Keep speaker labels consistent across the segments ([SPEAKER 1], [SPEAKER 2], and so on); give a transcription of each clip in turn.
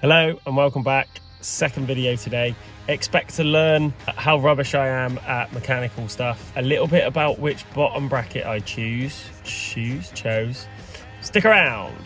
[SPEAKER 1] Hello and welcome back. Second video today. Expect to learn how rubbish I am at mechanical stuff. A little bit about which bottom bracket I chose. Stick around.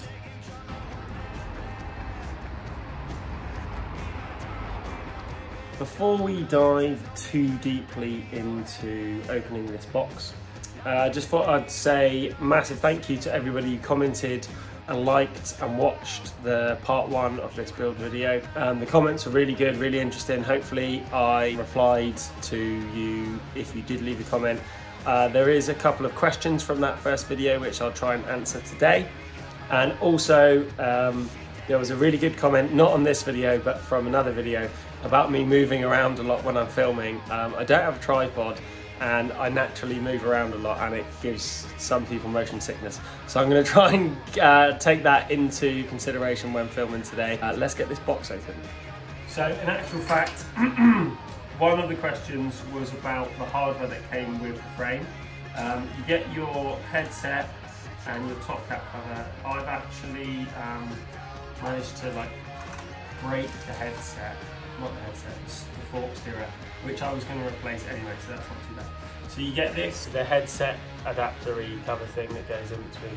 [SPEAKER 1] Before we dive too deeply into opening this box, I just thought I'd say massive thank you to everybody who commented and liked and watched the part 1 of this build video. The comments are really good, really interesting. Hopefully I replied to you if you did leave a comment. There is a couple of questions from that first video which I'll try and answer today. And also there was a really good comment, not on this video but from another video, about me moving around a lot when I'm filming. I don't have a tripod and I naturally move around a lot and it gives some people motion sickness. So I'm going to try and take that into consideration when filming today. Let's get this box open. So in actual fact, one of the questions was about the hardware that came with the frame. You get your headset and your top cap cover. I've actually managed to break the headset. Not the headset, the fork steerer, which I was going to replace anyway, so that's not too bad. So you get this, the headset adapter-y cover thing that goes in between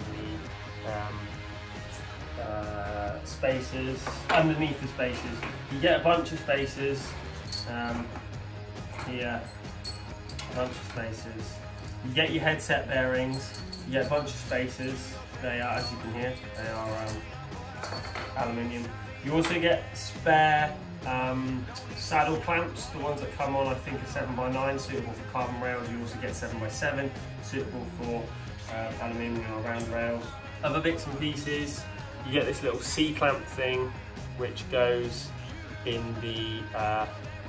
[SPEAKER 1] the spacers, underneath the spacers. You get a bunch of spacers, here, a bunch of spacers. You get your headset bearings, you get a bunch of spacers. They are, as you can hear, they are aluminium. You also get spare saddle clamps, the ones that come on I think are 7x9, suitable for carbon rails. You also get 7x7, suitable for aluminium or round rails. Other bits and pieces, you get this little C-clamp thing which goes in the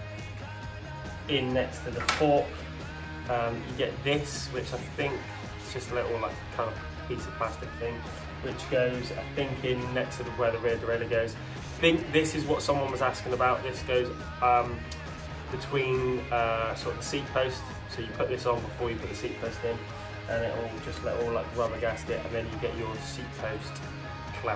[SPEAKER 1] in next to the fork. You get this, which I think is just a little kind of piece of plastic thing, which goes I think in next to where the rear derailleur goes. I think this is what someone was asking about. This goes between sort of the seat post. So you put this on before you put the seat post in, and it will just let all rubber gasket, and then you get your seat post clamp.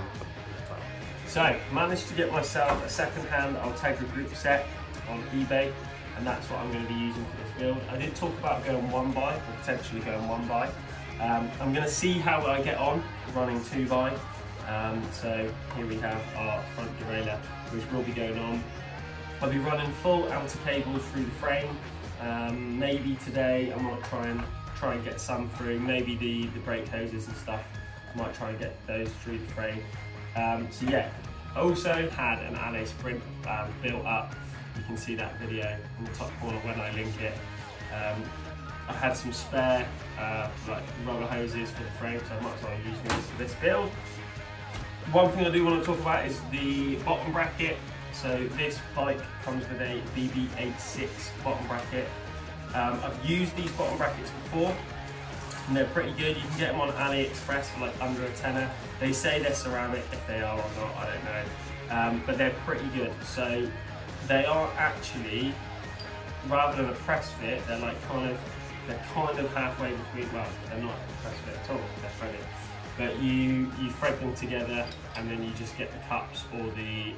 [SPEAKER 1] So managed to get myself a second-hand Ultegra group set on eBay, and that's what I'm going to be using for this build. I did talk about going 1x, or potentially going 1x. I'm going to see how I get on running 2x. So here we have our front derailleur, which will be going on. I'll be running full outer cables through the frame. Maybe today I might try and get some through. Maybe the brake hoses and stuff. I might try and get those through the frame. So yeah, I also had an Alley Sprint built up. You can see that video in the top corner when I link it. I had some spare rubber hoses for the frame, so I might as well use these for this build. One thing I do want to talk about is the bottom bracket. So this bike comes with a BB86 bottom bracket. I've used these bottom brackets before and they're pretty good. You can get them on AliExpress for under a tenner. They say they're ceramic. If they are or not, I don't know. But they're pretty good. So they are actually, rather than a press fit, they're kind of halfway between. Well, they're not a press fit at all. They're threaded. But you thread them together, and then you just get the cups or the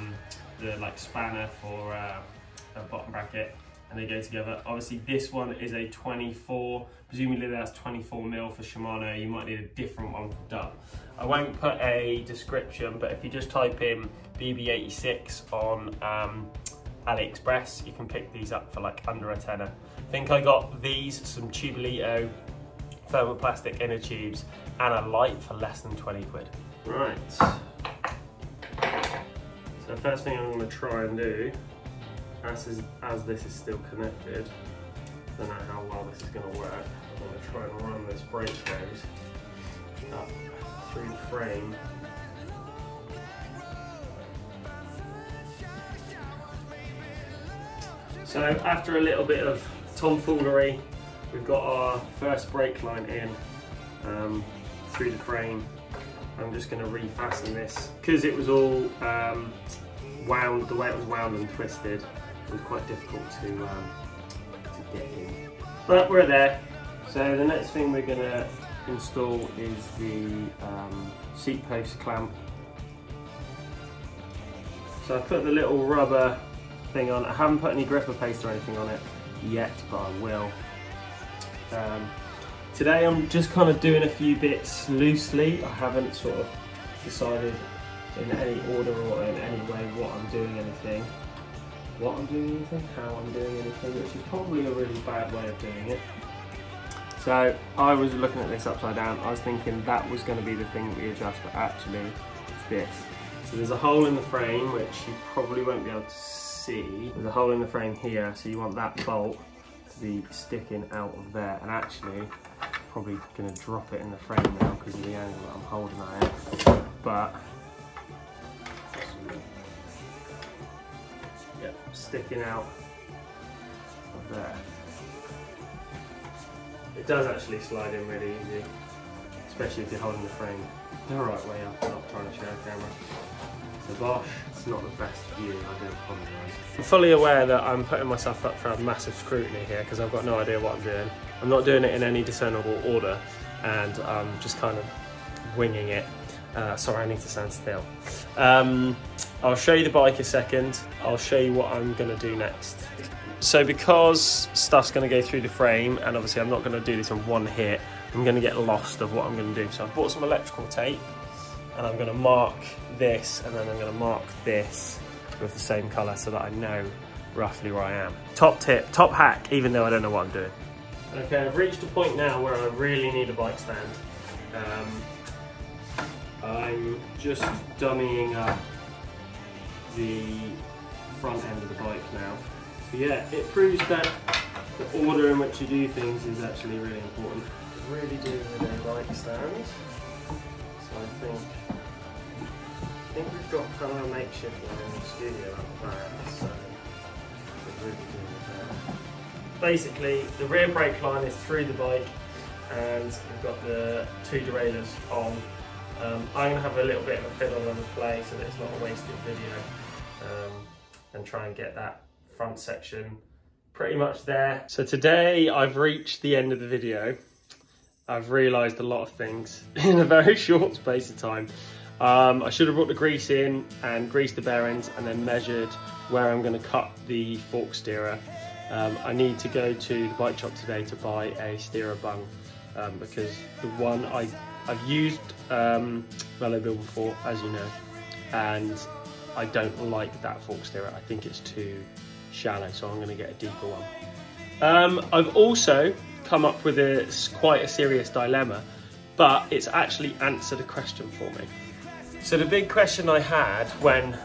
[SPEAKER 1] spanner for a bottom bracket, and they go together. Obviously, this one is a 24. Presumably, that's 24mm for Shimano. You might need a different one for Dutt. I won't put a description, but if you just type in BB86 on AliExpress, you can pick these up for under a tenner. I think I got these, some Tubolito thermoplastic inner tubes, and a light for less than 20 quid. Right. So the first thing I'm going to try and do, as this is still connected, I don't know how well this is going to work. I'm going to try and run this brake hose up through the frame. So after a little bit of tomfoolery, we've got our first brake line in through the frame. I'm just going to refasten this because it was all wound. The way it was wound and twisted, it was quite difficult to get in. But we're there. So the next thing we're going to install is the seat post clamp. So I put the little rubber thing on. I haven't put any gripper paste or anything on it yet, but I will. Today I'm just kind of doing a few bits loosely. I haven't sort of decided in any order or in any way what I'm doing anything. How I'm doing anything, which is probably a really bad way of doing it. So I was looking at this upside down. I was thinking that was going to be the thing that we adjust, but actually it's this. So there's a hole in the frame, which you probably won't be able to see. There's a hole in the frame here, so you want that bolt to be sticking out of there. And actually, probably going to drop it in the frame now because of the angle that I'm holding at it. But yeah, sticking out of there. It does actually slide in really easy, especially if you're holding the frame the right way up and not trying to share a camera. So Bosch, it's not the best view, I do apologise. I'm fully aware that I'm putting myself up for a massive scrutiny here because I've got no idea what I'm doing. I'm not doing it in any discernible order and I'm just kind of winging it. Sorry, I need to stand still. I'll show you the bike a second. I'll show you what I'm going to do next. So because stuff's going to go through the frame, and obviously I'm not going to do this in one hit, I'm going to get lost of what I'm going to do. So I've bought some electrical tape and I'm going to mark this and then I'm going to mark this with the same colour so that I know roughly where I am. Top tip, top hack, even though I don't know what I'm doing. Okay, I've reached a point now where I really need a bike stand. I'm just dummying up the front end of the bike now. So yeah, it proves that the order in which you do things is actually really important. I really do with a bike stand. So I think we've got kind of a makeshift one in the studio up there, so we're really doing it there. Basically, the rear brake line is through the bike and we've got the two derailleurs on. I'm going to have a little bit of a fiddle on the play so that it's not a wasted video and try and get that front section pretty much there. So today I've reached the end of the video. I've realised a lot of things in a very short space of time. I should have brought the grease in and greased the bearings and then measured where I'm going to cut the fork steerer. I need to go to the bike shop today to buy a steerer bung because the one I've used Velobuild before, as you know, and I don't like that fork steerer. I think it's too shallow, so I'm going to get a deeper one. I've also come up with quite a serious dilemma, but it's actually answered a question for me. So the big question I had when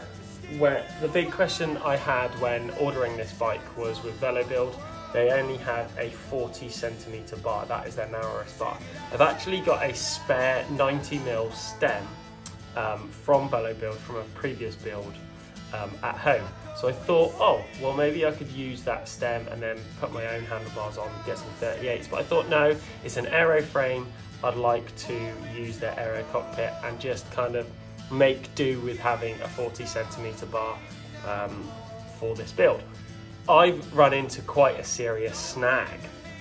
[SPEAKER 1] ordering this bike was with Velobuild. They only had a 40cm bar, that is their narrowest bar. I've actually got a spare 90mm stem from Velobuild from a previous build at home. So I thought, oh, well maybe I could use that stem and then put my own handlebars on, get some 38s. But I thought, no, it's an aero frame. I'd like to use their aero cockpit and just kind of make do with having a 40cm bar for this build. I've run into quite a serious snag.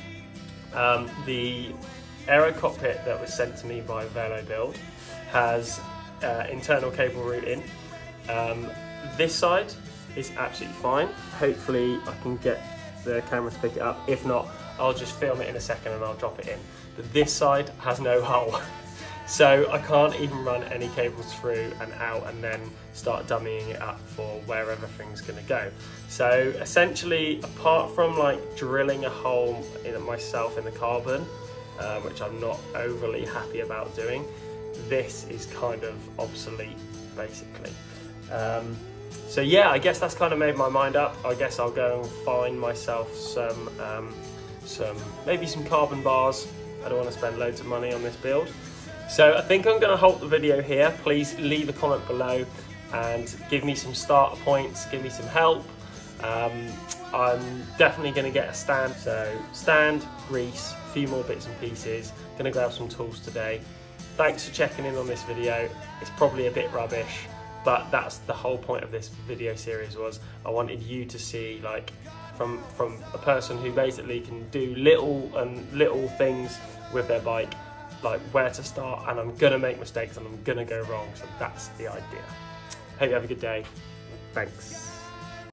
[SPEAKER 1] The aero cockpit that was sent to me by Velobuild has internal cable routing. This side is absolutely fine. Hopefully I can get the camera to pick it up. If not, I'll just film it in a second and I'll drop it in. But this side has no hole. So I can't even run any cables through and out and then start dummying it up for where everything's gonna go. So essentially, apart from like drilling a hole in myself in the carbon, which I'm not overly happy about doing, this is kind of obsolete, basically. So yeah, I guess that's kind of made my mind up. I guess I'll go and find myself maybe some carbon bars. I don't want to spend loads of money on this build. So I think I'm going to halt the video here. Please leave a comment below and give me some starter points, give me some help. I'm definitely going to get a stand. So stand, grease, a few more bits and pieces. Going to grab some tools today. Thanks for checking in on this video. It's probably a bit rubbish, but that's the whole point of this video series. Was I wanted you to see, like, from a person who basically can do little things with their bike, like where to start, and I'm gonna make mistakes and I'm gonna go wrong, so that's the idea. Hope you have a good day. Thanks.